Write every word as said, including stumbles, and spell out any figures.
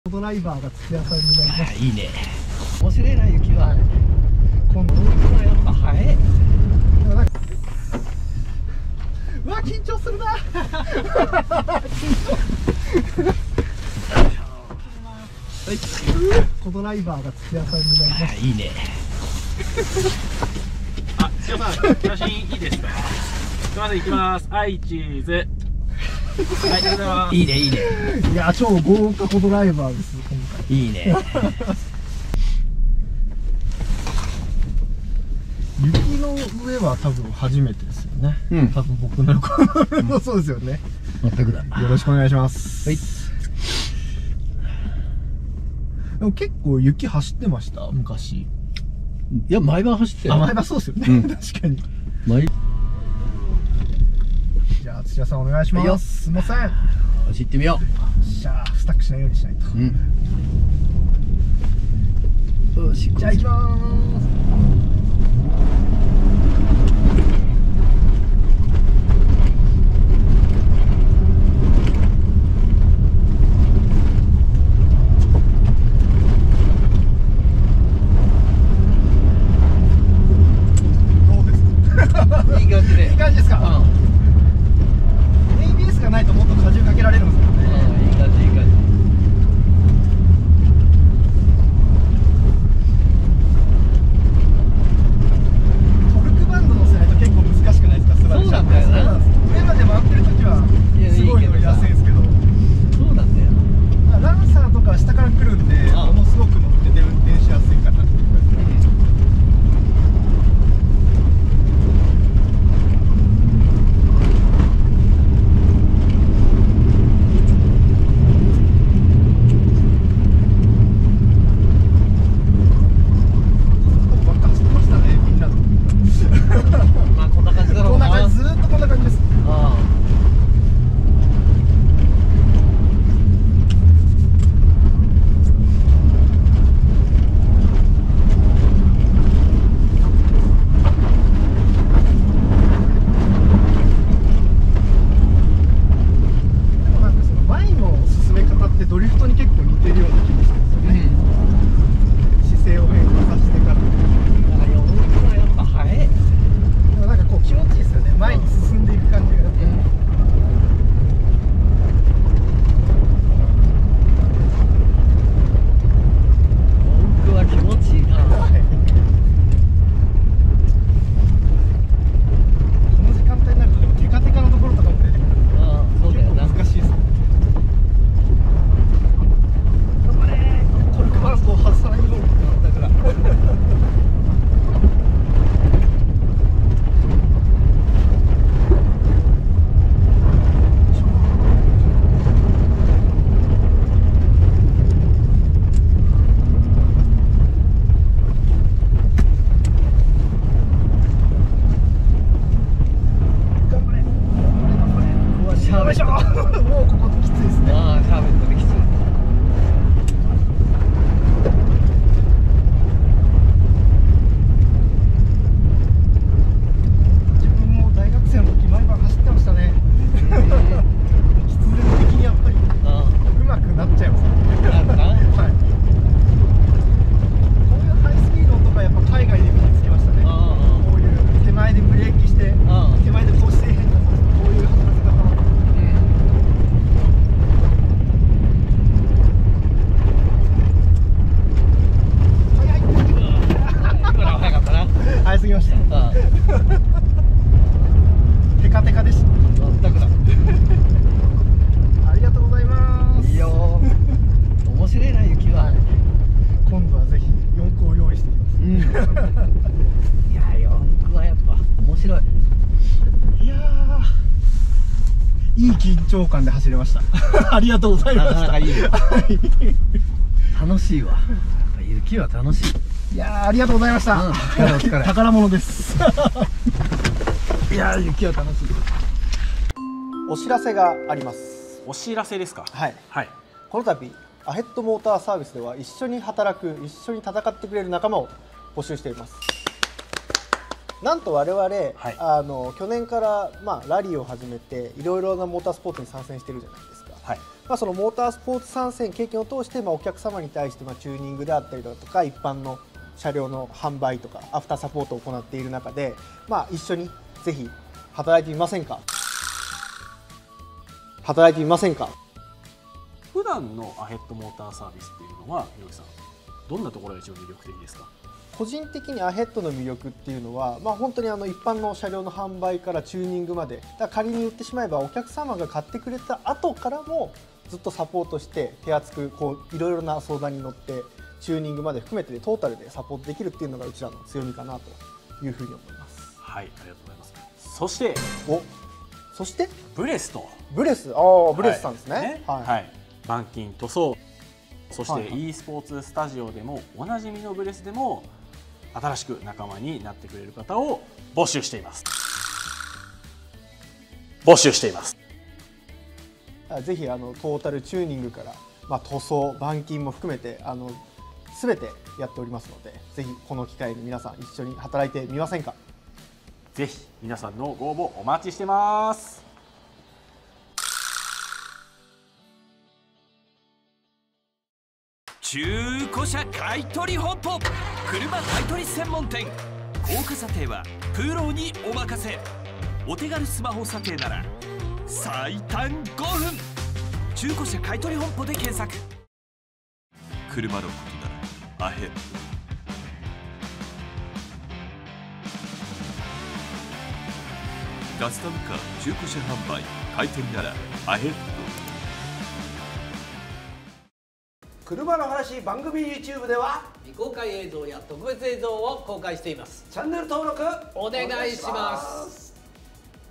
ドライバーが土屋さんになります。 いいね。面白いな、雪は。 今度はやっぱ早い。 うわ、緊張するな。 はい。 コドライバーが土屋さんになります。 いいね。 あ、土屋さん、写真いいですか。すみません、行きます。はい、チーズ。はい、ありがとうございます。 いいね、いいね。 いや、超豪華コドライバーです。今回。 いいね。 雪の上は多分初めてですよね。 うん多分僕の横もそうですよね。 全くだ。 よろしくお願いします。 はい。 でも結構雪走ってました昔。 いや、毎晩走ってあ、 る。 前はそうですよね。 うん確かに。 毎。 じゃあ土屋さんお願いしはいよます。すいません。 走ってみよじゃあスタックしないようにしないと。 う。うん。よし、 じゃあ行きまーす。 いい感じで。 いい感じですか。 うん。 エービーエス がないともっと荷重かけられるんですよね。 うん、いい感じ、いい感じ。 トルクバンド乗せないと結構難しくないですか。スバルそうなんだよな。 そうなんです。上まで回ってる時はいやすごい乗りやすいんですけど、 そうなんだよ。 ランサーとか下から来るんで、 ああものすごく乗ってて運転しやすいかなっていう感じですね。ばっか走ってましたね、みんなと。 まあ、こんな感じだろこうんな。 な感じ、ずーっとこんな感じです。 あでもなんかその前の進め方ってドリフトに結構似てるような気がするんですよあ。うね。 ん。 姿勢を変化させてから。 だから、世の中はやっぱ早い。 でもなんかこう気持ちいいですよね。前に進んでいく感じが。 僕は気持ちいいな。 はいこの時間帯になるとでもテカテカのところとかも出てくる。 ああ、そうだよな。 結構難しいですね。頑張れー。トルクバンドを外さないようにだから。頑張れ。 うわ、シャーよいしょ。 ベット。 もうここきついですね。 ああ、シャーベットできつい。 自分も大学生の時毎晩走ってましたね。必然的にやっぱりあ上手くなっちゃいますね。 あ、なるな。 はい。こういうハイスピードとかやっぱ海外で身につきましたね。 あこういう手前でブレーキしてあ、ああ。 手前でこう姿勢変化させてこういう働き方。早い。 今のは早かったな。 早すぎました。 ああ、 テカテカでした。 全くだ。 ありがとうございます。 いいよ。面白いな、雪は。 今度はぜひよんこを用意してきます。 うん。いや、四駆はやっぱ面白い。 いやー、いい緊張感で走れました。ありがとうございました。 なかなかいいよはい楽しいわ。やっぱ雪は楽しい。 いやー、ありがとうございました。 うんお疲れお疲れ宝物です。 いや、雪は楽しい。 お知らせがあります。 お知らせですか。 はい。 はい。 この度アヘッドモーターサービスでは一緒に働く、一緒に戦ってくれる仲間を募集しています。なんと我々、はい、あの去年から、まあ、ラリーを始めていろいろなモータースポーツに参戦してるじゃないですか。はい、ままあ、そのモータースポーツ参戦経験を通して、まあ、お客様に対してまあチューニングであったりだとか一般の車両の販売とかアフターサポートを行っている中で、まあ、一緒にぜひ働いてみませんか働いてみませんか。 普段のアヘッドモーターサービスっていうのはひろきさんどんなところが一番魅力的ですか？ 個人的にアヘッドの魅力っていうのは、まあ、本当にあの一般の車両の販売からチューニングまで、だから仮に言ってしまえばお客様が買ってくれた後からもずっとサポートして手厚くこういろいろな相談に乗ってチューニングまで含めてトータルでサポートできるっていうのがうちらの強みかなというふうに思います。 はい、ありがとうございます。そしておそしてブレスとブレス、ああブレスさんですね。はい、ね、 はいはい、板金塗装、そしてはいはい、 e スポーツスタジオでもおなじみのブレスでも新しく仲間になってくれる方を募集しています募集しています。 ぜひあのトータルチューニングから、まあ、塗装板金も含めてあの全てやっておりますので、ぜひこの機会に皆さん一緒に働いてみませんか。 ぜひ皆さんのご応募お待ちしてます。 中古車買取本舗、車買取専門店。高価査定はプロにお任せ。お手軽スマホ査定なら最短ごふん。中古車買取本舗で検索。車のことならアヘッド。カスタムカー中古車販売買取ならアヘッド。 車の話番組 YouTube では未公開映像や特別映像を公開しています。 チャンネル登録お願いします。